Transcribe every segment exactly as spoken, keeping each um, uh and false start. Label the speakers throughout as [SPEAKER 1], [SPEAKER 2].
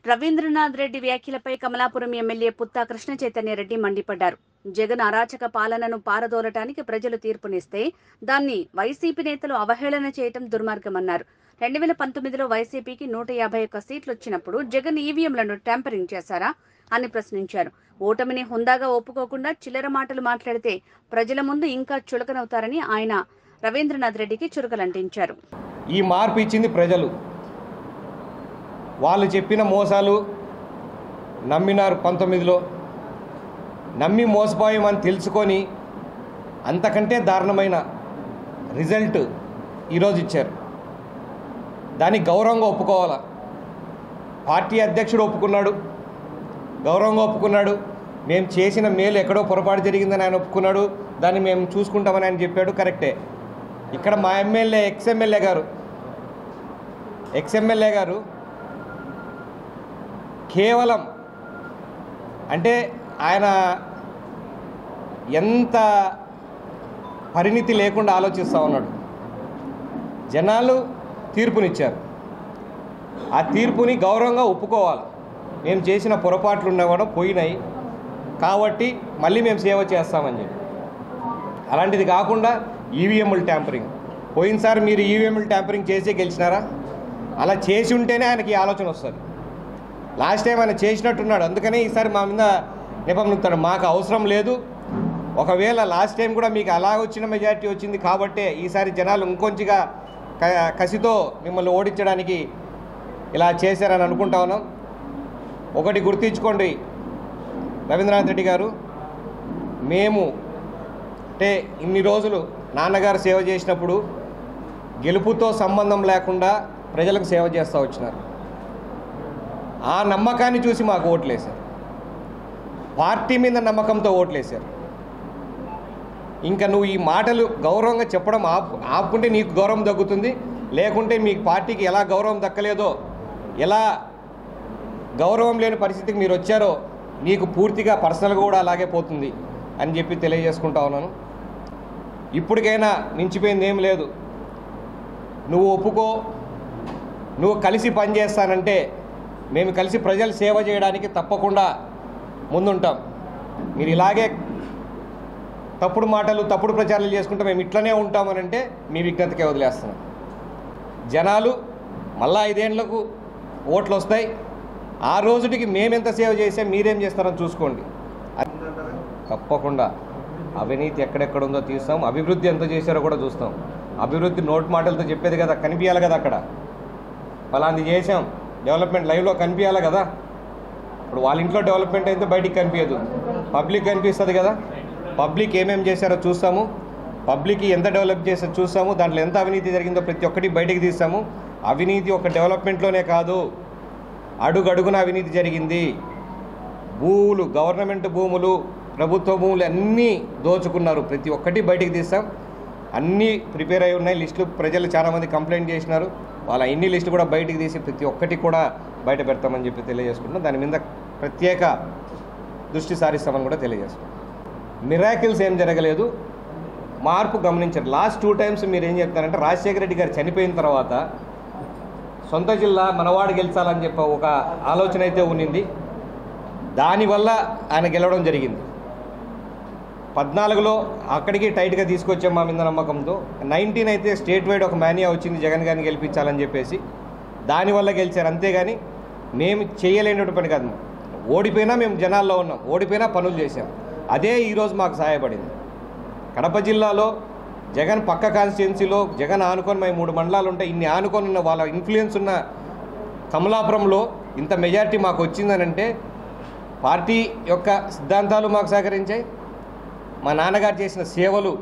[SPEAKER 1] రవీంద్రనాథ్ రెడ్డి వ్యాఖ్యలపై కమలాపురం ఎమ్మెల్యే పుత్తా కృష్ణ చైతన్య రెడ్డి మండిపడ్డారు. జగన్ అరాచక పాలనను పారదోలటానికి ప్రజలు తీర్పునిస్తే దాన్ని వైసీపీ నేతలు అవహేళన చేయటం దుర్మార్గమన్నారు. రెండు వేల పంతొమ్మిదిలో వైసీపీకి నూట యాభై ఒక్క సీట్లు వచ్చినప్పుడు జగన్ ఈవీఎంలను ట్యాంపరింగ్ చేశారా అని ప్రశ్నించారు. ఓటమిని హుందాగా ఒప్పుకోకుండా చిల్లర మాటలు మాట్లాడితే ప్రజల ముందు ఇంకా చులకనవుతారని ఆయన రవీంద్రనాథ్ రెడ్డికి చురకలంటించారు.
[SPEAKER 2] ఈ మార్పు ఇచ్చింది ప్రజలు. వాళ్ళు చెప్పిన మోసాలు నమ్మినారు. పంతొమ్మిదిలో నమ్మి మోసపోయామని తెలుసుకొని అంతకంటే దారుణమైన రిజల్ట్ ఈరోజు ఇచ్చారు. దాన్ని గౌరవంగా ఒప్పుకోవాలా. పార్టీ అధ్యక్షుడు ఒప్పుకున్నాడు, గౌరవంగా ఒప్పుకున్నాడు. మేము చేసిన మేలు ఎక్కడో పొరపాటు జరిగిందని ఆయన ఒప్పుకున్నాడు. దాన్ని మేము చూసుకుంటామని ఆయన చెప్పాడు. కరెక్టే. ఇక్కడ మా ఎమ్మెల్యే ఎక్స్ ఎమ్మెల్యే గారు ఎక్స్ ఎమ్మెల్యే గారు కేవలం అంటే ఆయన ఎంత పరిణితి లేకుండా ఆలోచిస్తూ ఉన్నాడు. జనాలు తీర్పునిచ్చారు. ఆ తీర్పుని గౌరవంగా ఒప్పుకోవాలి. మేము చేసిన పొరపాట్లు ఉన్నవాడు పోయినాయి కాబట్టి మళ్ళీ మేము సేవ చేస్తామని చెప్పి, అలాంటిది కాకుండా ఈవీఎంలు ట్యాంపరింగ్. పోయినసారి మీరు ఈవీఎంలు ట్యాంపరింగ్ చేసే గెలిచినారా? అలా చేసి ఉంటేనే ఆయనకి ఆలోచన వస్తుంది. లాస్ట్ టైం ఆయన చేసినట్టున్నాడు, అందుకనే ఈసారి మా మీద నెపం నింపుతాడు. మాకు అవసరం లేదు. ఒకవేళ లాస్ట్ టైం కూడా మీకు అలా వచ్చిన మెజారిటీ వచ్చింది కాబట్టే ఈసారి జనాలు ఇంకొంచిగా కసితో మిమ్మల్ని ఓడించడానికి ఇలా చేశారని అనుకుంటా ఉన్నాం. ఒకటి గుర్తించుకోండి రవీంద్రనాథ్ రెడ్డి గారు, మేము అంటే ఇన్ని రోజులు నాన్నగారు సేవ చేసినప్పుడు గెలుపుతో సంబంధం లేకుండా ప్రజలకు సేవ చేస్తూ వచ్చినారు. ఆ నమ్మకాన్ని చూసి మాకు ఓట్లేశారు. పార్టీ మీద నమ్మకంతో ఓట్లేశారు. ఇంకా నువ్వు ఈ మాటలు గౌరవంగా చెప్పడం ఆపు ఆపుకుంటే నీకు గౌరవం దక్కుతుంది. లేకుంటే మీ పార్టీకి ఎలా గౌరవం దక్కలేదో, ఎలా గౌరవం లేని పరిస్థితికి మీరు వచ్చారో నీకు పూర్తిగా పర్సనల్గా కూడా అలాగే పోతుంది అని చెప్పి తెలియజేసుకుంటా ఉన్నాను. ఇప్పటికైనా మించిపోయింది ఏం లేదు. నువ్వు ఒప్పుకో, నువ్వు కలిసి పనిచేస్తానంటే మేము కలిసి ప్రజలు సేవ చేయడానికి తప్పకుండా ముందుంటాం. మీరు ఇలాగే తప్పుడు మాటలు తప్పుడు ప్రచారాలు చేసుకుంటే మేము ఇట్లనే ఉంటామనంటే మీ విజ్ఞతకే వదిలేస్తున్నాం. జనాలు మళ్ళా ఐదేళ్లకు ఓట్లు వస్తాయి. ఆ రోజుటికి మేమెంత సేవ చేసే మీరేం చేస్తారని చూసుకోండి. తప్పకుండా అవినీతి ఎక్కడెక్కడుందో తీస్తాం. అభివృద్ధి ఎంత చేశారో కూడా చూస్తాం. అభివృద్ధి నోట్ మాటలతో చెప్పేది కదా, కనిపించాలి కదా. అక్కడ ఫలాంది చేసాం, డెవలప్మెంట్ లైవ్లో కనిపించాలి కదా. ఇప్పుడు వాళ్ళ ఇంట్లో డెవలప్మెంట్ అయితే బయటికి కనిపించదు, పబ్లిక్ కనిపిస్తుంది కదా. పబ్లిక్ ఏమేమి చేశారో చూస్తాము, పబ్లిక్ ఎంత డెవలప్ చేశారో చూస్తాము, దాంట్లో ఎంత అవినీతి జరిగిందో ప్రతి ఒక్కటి బయటికి తీస్తాము. అవినీతి ఒక డెవలప్మెంట్లోనే కాదు, అడుగడుగున అవినీతి జరిగింది. భూములు, గవర్నమెంట్ భూములు, ప్రభుత్వ భూములు అన్నీ దోచుకున్నారు. ప్రతి ఒక్కటి బయటికి తీస్తాం. అన్నీ ప్రిపేర్ అయి ఉన్నాయి లిస్టులు. ప్రజలు చాలామంది కంప్లైంట్ చేసినారు. వాళ్ళ ఇన్ని లిస్టు కూడా బయటికి తీసి ప్రతి ఒక్కటి కూడా బయట పెడతామని చెప్పి తెలియజేసుకుంటున్నాం. దాని మీద ప్రత్యేక దృష్టి సారిస్తామని కూడా తెలియజేస్తున్నాం. మిరాకిల్స్ ఏం జరగలేదు, మార్పు గమనించారు. లాస్ట్ టూ టైమ్స్ మీరు ఏం చెప్తారంటే రాజశేఖర రెడ్డి గారు చనిపోయిన తర్వాత సొంత జిల్లా మనవాడు గెలిచాలని చెప్పి ఒక ఆలోచన అయితే ఉన్నింది. దానివల్ల ఆయన గెలవడం జరిగింది. పద్నాలుగులో అక్కడికి టైట్గా తీసుకొచ్చాం మా మీద నమ్మకంతో. నైన్టీన్ అయితే స్టేట్ వైడ్ ఒక మేనియా వచ్చింది జగన్ గారిని గెలిపించాలని చెప్పేసి, దానివల్ల గెలిచారు. అంతేగాని మేము చేయలేనటువంటి పని కాదు. ఓడిపోయినా మేము జనాల్లో ఉన్నాం, ఓడిపోయినా పనులు చేసాం. అదే ఈరోజు మాకు సహాయపడింది. కడప జిల్లాలో జగన్ పక్క కాన్స్టిట్యున్సీలో జగన్ ఆనుకొని మేము మూడు మండలాలు ఉంటాయి. ఇన్ని ఆనుకొని ఉన్న వాళ్ళ ఇన్ఫ్లుయెన్స్ ఉన్న కమలాపురంలో ఇంత మెజారిటీ మాకు వచ్చిందనంటే పార్టీ యొక్క సిద్ధాంతాలు మాకు సహకరించాయి. మా నాన్నగారు చేసిన సేవలు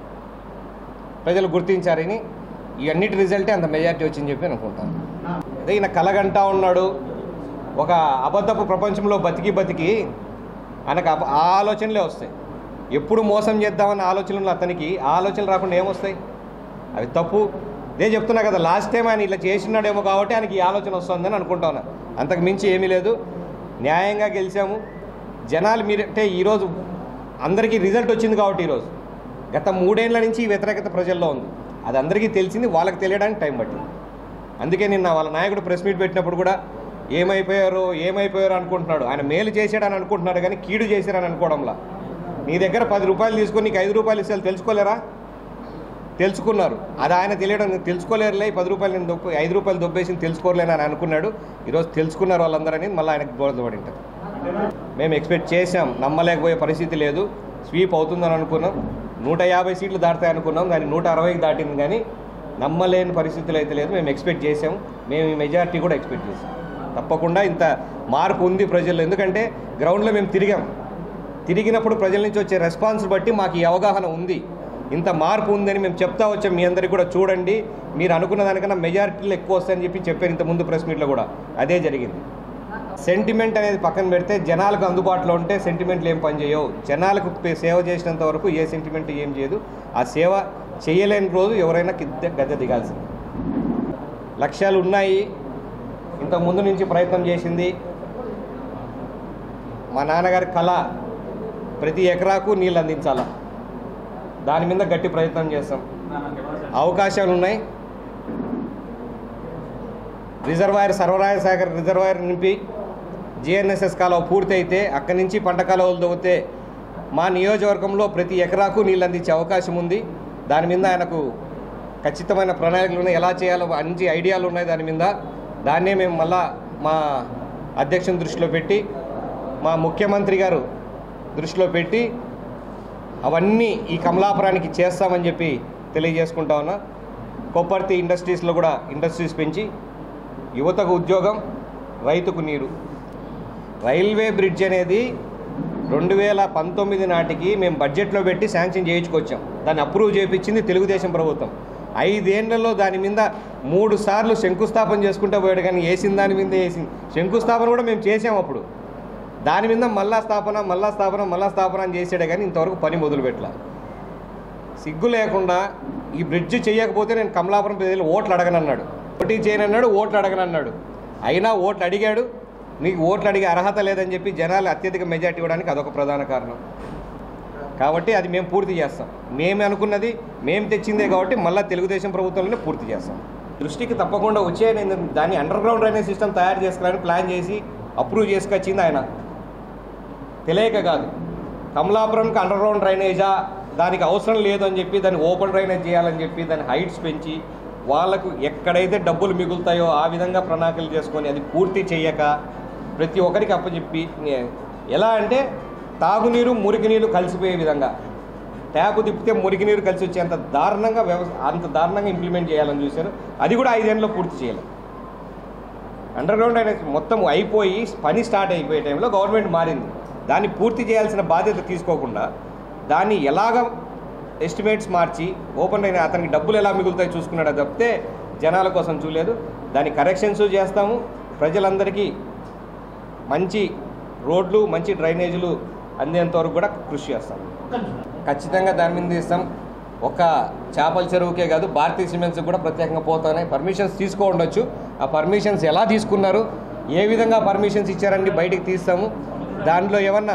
[SPEAKER 2] ప్రజలు గుర్తించారని ఈ అన్నిటి రిజల్టే అంత మెజారిటీ వచ్చిందని చెప్పి అనుకుంటాను. అదే ఈయన కలగంటా ఉన్నాడు. ఒక అబద్ధపు ప్రపంచంలో బతికి బతికి ఆయనకు ఆ ఆలోచనలే వస్తాయి. ఎప్పుడు మోసం చేద్దామన్న ఆలోచనలు అతనికి ఆ ఆలోచనలు రాకుండా ఏమొస్తాయి? అవి తప్పు. ఇదే చెప్తున్నా కదా, లాస్ట్ టైం ఆయన ఇలా చేసినాడేమో కాబట్టి ఆయనకి ఈ ఆలోచన వస్తుందని అనుకుంటా ఉన్నా. అంతకు మించి ఏమీ లేదు. న్యాయంగా గెలిచాము. జనాలు మీరు అంటే ఈరోజు అందరికీ రిజల్ట్ వచ్చింది కాబట్టి ఈరోజు గత మూడేళ్ల నుంచి ఈ వ్యతిరేకత ప్రజల్లో ఉంది. అది అందరికీ తెలిసింది, వాళ్ళకి తెలియడానికి టైం పట్టింది. అందుకే నిన్న వాళ్ళ నాయకుడు ప్రెస్ మీట్ పెట్టినప్పుడు కూడా ఏమైపోయారో ఏమైపోయారో అనుకుంటున్నాడు. ఆయన మేలు చేశాడని అనుకుంటున్నాడు కానీ కీడు చేశారని అనుకోవడంలా. నీ దగ్గర పది రూపాయలు తీసుకొని నీకు ఐదు రూపాయలు ఇస్తే తెలుసుకోలేరా? తెలుసుకున్నారు. అది ఆయన తెలియడం తెలుసుకోలేరులే, పది రూపాయలు నేను దొబ్బ ఐదు రూపాయలు దొబ్బేసి తెలుసుకోలేని అని అనుకున్నాడు. ఈరోజు తెలుసుకున్నారు వాళ్ళందరని మళ్ళీ ఆయనకు బోధపడి ఉంటారు. మేము ఎక్స్పెక్ట్ చేసాం, నమ్మలేకపోయే పరిస్థితి లేదు. స్వీప్ అవుతుందని అనుకున్నాం. నూట యాభై సీట్లు దాటుతాయి అనుకున్నాం, దాన్ని నూట అరవైకి దాటింది. కానీ నమ్మలేని పరిస్థితులు అయితే లేదు. మేము ఎక్స్పెక్ట్ చేసాము. మేము ఈ మెజారిటీ కూడా ఎక్స్పెక్ట్ చేసాం. తప్పకుండా ఇంత మార్పు ఉంది ప్రజల్లో. ఎందుకంటే గ్రౌండ్లో మేము తిరిగాం. తిరిగినప్పుడు ప్రజల నుంచి వచ్చే రెస్పాన్స్ బట్టి మాకు ఈ అవగాహన ఉంది, ఇంత మార్పు ఉందని మేము చెప్తా వచ్చాం. మీ అందరికీ కూడా చూడండి, మీరు అనుకున్న దానికన్నా మెజారిటీలు ఎక్కువ వస్తాయని చెప్పి చెప్పారు ఇంత ముందు ప్రెస్ మీట్లో కూడా అదే జరిగింది. సెంటిమెంట్ అనేది పక్కన పెడితే జనాలకు అందుబాటులో ఉంటే సెంటిమెంట్లు ఏం పనిచేయవు. జనాలకు సేవ చేసినంత వరకు ఏ సెంటిమెంట్ ఏం చేయదు. ఆ సేవ చేయలేని రోజు ఎవరైనా కిద్ద గద్దె దిగాల్సింది. లక్ష్యాలు ఉన్నాయి, ఇంతకుముందు నుంచి ప్రయత్నం చేసింది. మా నాన్నగారి కళ ప్రతి ఎకరాకు నీళ్ళు అందించాలా, దాని మీద గట్టి ప్రయత్నం చేస్తాం. అవకాశాలు ఉన్నాయి. రిజర్వాయర్ సర్వరాయ సాగర్ రిజర్వాయర్ నింపి జిఎన్ఎస్ఎస్ కాలువ పూర్తి అయితే అక్కడి నుంచి పంట కాలువలు దొవితే మా నియోజకవర్గంలో ప్రతి ఎకరాకు నీళ్ళు అందించే అవకాశం ఉంది. దాని మీద ఆయనకు ఖచ్చితమైన ప్రణాళికలు ఉన్నాయి, ఎలా చేయాలో మంచి ఐడియాలు ఉన్నాయి దాని మీద. దాన్నే మేము మళ్ళా మా అధ్యక్షుని దృష్టిలో పెట్టి మా ముఖ్యమంత్రి గారు దృష్టిలో పెట్టి అవన్నీ ఈ కమలాపురానికి చేస్తామని చెప్పి తెలియజేసుకుంటా ఉన్నా. కొప్పర్తి ఇండస్ట్రీస్లో కూడా ఇండస్ట్రీస్ పెంచి యువతకు ఉద్యోగం, రైతుకు నీరు. రైల్వే బ్రిడ్జ్ అనేది రెండు వేల పంతొమ్మిది నాటికి మేము బడ్జెట్లో పెట్టి శాంక్షన్ చేయించుకొచ్చాం. దాన్ని అప్రూవ్ చేయించింది తెలుగుదేశం ప్రభుత్వం. ఐదేళ్లలో దాని మీద మూడు సార్లు శంకుస్థాపన చేసుకుంటూ పోయాడు, కానీ వేసిన దాని మీద వేసింది. శంకుస్థాపన కూడా మేము చేసాం అప్పుడు. దాని మీద మళ్ళా స్థాపన మళ్ళా స్థాపన మళ్ళా స్థాపన అని చేసాడే కానీ ఇంతవరకు పని మొదలు పెట్టలే. సిగ్గు లేకుండా ఈ బ్రిడ్జ్ చేయకపోతే నేను కమలాపురం ప్రజలు ఓట్లు అడగనన్నాడు, పోటీ చేయనన్నాడు, ఓట్లు అడగనన్నాడు. అయినా ఓట్లు అడిగాడు. నీకు ఓట్లు అడిగే అర్హత లేదని చెప్పి జనాలు అత్యధిక మెజార్టీ ఇవ్వడానికి అదొక ప్రధాన కారణం. కాబట్టి అది మేము పూర్తి చేస్తాం. మేము అనుకున్నది మేము తెచ్చిందే కాబట్టి మళ్ళీ తెలుగుదేశం ప్రభుత్వంలోనే పూర్తి చేస్తాం. దృష్టికి తప్పకుండా వచ్చే నేను దాన్ని అండర్ గ్రౌండ్ డ్రైనేజ్ సిస్టమ్ తయారు చేసుకోవాలని ప్లాన్ చేసి అప్రూవ్ చేసుకొచ్చింది ఆయన. తెలియక కాదు, కమలాపురంకి అండర్ గ్రౌండ్ డ్రైనేజా దానికి అవసరం లేదు అని చెప్పి దాన్ని ఓపెన్ డ్రైనేజ్ చేయాలని చెప్పి దాని హైట్స్ పెంచి వాళ్ళకు ఎక్కడైతే డబ్బులు మిగులుతాయో ఆ విధంగా ప్రణాళికలు చేసుకొని అది పూర్తి చేయక ప్రతి ఒక్కరికి అప్పచెప్పి ఎలా అంటే తాగునీరు మురికి నీరు కలిసిపోయే విధంగా ట్యాపు తిప్పితే మురికి నీరు కలిసి వచ్చేంత దారుణంగా వ్యవస్థ అంత దారుణంగా ఇంప్లిమెంట్ చేయాలని చూశారు. అది కూడా ఐదేళ్ళలో పూర్తి చేయలేదు. అండర్ గ్రౌండ్ అనేది మొత్తం అయిపోయి పని స్టార్ట్ అయిపోయే టైంలో గవర్నమెంట్ మారింది. దాన్ని పూర్తి చేయాల్సిన బాధ్యత తీసుకోకుండా దాన్ని ఎలాగ ఎస్టిమేట్స్ మార్చి ఓపెన్ అయిన అతనికి డబ్బులు ఎలా మిగులుతాయి చూసుకున్నాడు తప్పితే జనాల కోసం చూడలేదు. దాని కరెక్షన్స్ చేస్తాము. ప్రజలందరికీ మంచి రోడ్లు మంచి డ్రైనేజీలు అందేంత వరకు కూడా కృషి చేస్తాం. ఖచ్చితంగా దాని మీద ఇస్తాం. ఒక చేపల చెరువుకే కాదు, భారతీయ సిమెంట్స్ కూడా ప్రత్యేకంగా పోతున్నాయి. పర్మిషన్స్ తీసుకో ఉండొచ్చు. ఆ పర్మిషన్స్ ఎలా తీసుకున్నారు, ఏ విధంగా పర్మిషన్స్ ఇచ్చారని బయటికి తీస్తాము. దాంట్లో ఏమన్నా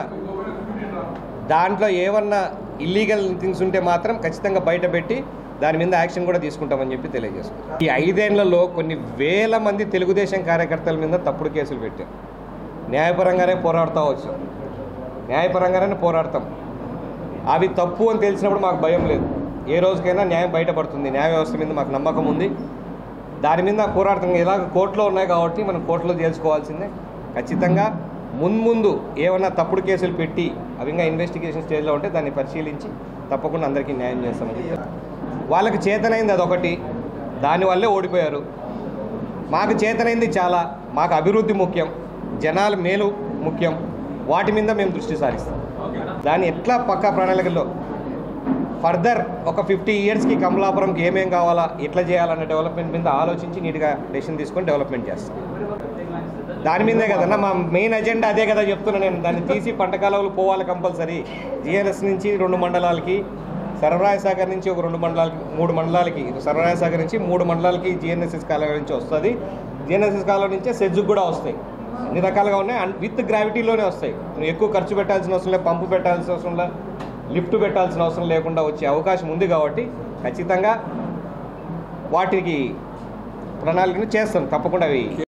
[SPEAKER 2] దాంట్లో ఏమన్నా ఇల్లీగల్ థింగ్స్ ఉంటే మాత్రం ఖచ్చితంగా బయట పెట్టి దాని మీద యాక్షన్ కూడా తీసుకుంటామని చెప్పి తెలియజేసుకుంటాం. ఈ ఐదేళ్లలో కొన్ని వేల మంది తెలుగుదేశం కార్యకర్తల మీద తప్పుడు కేసులు పెట్టారు. న్యాయపరంగానే పోరాడుతూ వచ్చాం, న్యాయపరంగానే పోరాడతాం. అవి తప్పు అని తెలిసినప్పుడు మాకు భయం లేదు. ఏ రోజుకైనా న్యాయం బయటపడుతుంది. న్యాయ వ్యవస్థ మీద మాకు నమ్మకం ఉంది. దాని మీద పోరాడతాం. ఇలాగ కోర్టులో ఉన్నాయి కాబట్టి మనం కోర్టులో తేల్చుకోవాల్సిందే. ఖచ్చితంగా మున్ముందు ఏమన్నా తప్పుడు కేసులు పెట్టి అవి ఇంకా ఇన్వెస్టిగేషన్ స్టేజ్లో ఉంటే దాన్ని పరిశీలించి తప్పకుండా అందరికీ న్యాయం చేస్తామని చెప్పారు. వాళ్ళకి చేతనైంది అదొకటి, దానివల్లే ఓడిపోయారు. మాకు చేతనైంది చాలా. మాకు అభివృద్ధి ముఖ్యం, జనాల మేలు ముఖ్యం. వాటి మీద మేము దృష్టి సారిస్తాం. దాన్ని ఎట్లా పక్కా ప్రణాళికల్లో ఫర్దర్ ఒక ఫిఫ్టీ ఇయర్స్కి కమలాపురంకి ఏమేం కావాలా, ఎట్లా చేయాలన్న డెవలప్మెంట్ మీద ఆలోచించి నీట్గా డెసిషన్ తీసుకొని డెవలప్మెంట్ చేస్తాం. దాని మీదే కదన్నా మా మెయిన్ ఎజెండా, అదే కదా చెప్తున్నా నేను. దాన్ని తీసి పంట కాలువలు పోవాలి కంపల్సరీ. జిఎన్ఎస్ నుంచి రెండు మండలాలకి, సర్వరాయ సాగర్ నుంచి ఒక రెండు మండలాలకి, మూడు మండలాలకి, సర్వరాయ సాగర్ నుంచి మూడు మండలాలకి జిఎన్ఎస్ఎస్ కాలువ నుంచి వస్తుంది. జిఎన్ఎస్ఎస్ కాలువ నుంచే సెజ్జుకు కూడా వస్తాయి. అన్ని రకాలుగా ఉన్నాయి. విత్ గ్రావిటీలోనే వస్తాయి. నువ్వు ఎక్కువ ఖర్చు పెట్టాల్సిన అవసరం లేదు, పంపు పెట్టాల్సిన అవసరం లేదు, లిఫ్ట్ పెట్టాల్సిన అవసరం లేకుండా వచ్చే అవకాశం ఉంది. కాబట్టి ఖచ్చితంగా వాటికి ప్రణాళికను చేస్తాం తప్పకుండా. అవి